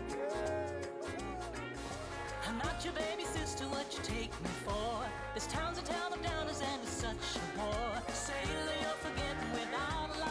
I'm not your baby sister, what you take me for? This town's a town of downers and it's such a bore. Sailor, you're forgetting without a lie.